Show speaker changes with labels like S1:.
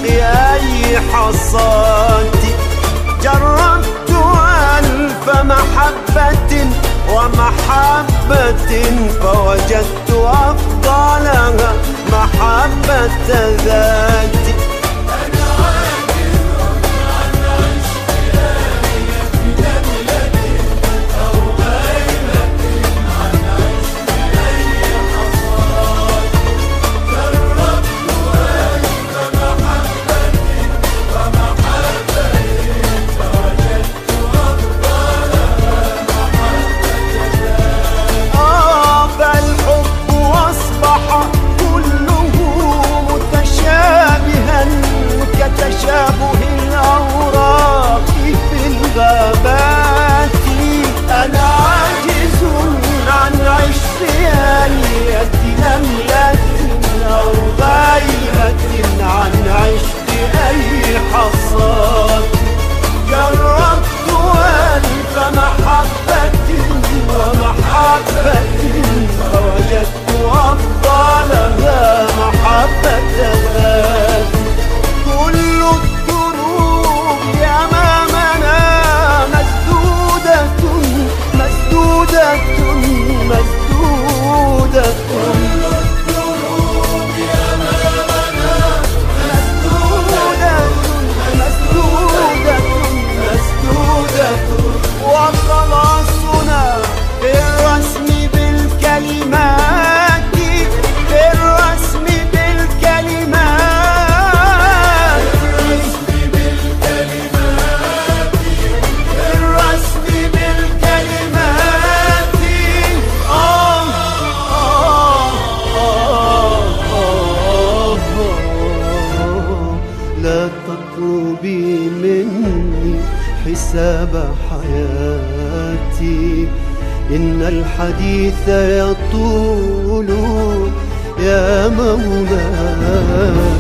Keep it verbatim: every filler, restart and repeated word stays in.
S1: أي حصاتي. جربت ألف محبة ومحبة فوجدت أفضلها محبة ذاتي. تشابه الأوراق في الغابات. أنا عاجز عن عشق آلية نملة أو غيبة عن عشق أي حصاد. جربت ألف محبة ومحبة فوجدت أفضلها محبة ذات. كل الدروب أمامنا مسدودة مسدودة مسدودة. كل الدروب أمامنا مسدودة مسدودة مسدودة. وخلاصنا في الرسم بالكلمات في الرسم بالكلمات حساب حياتي. إن الحديث يطول يا مولاي.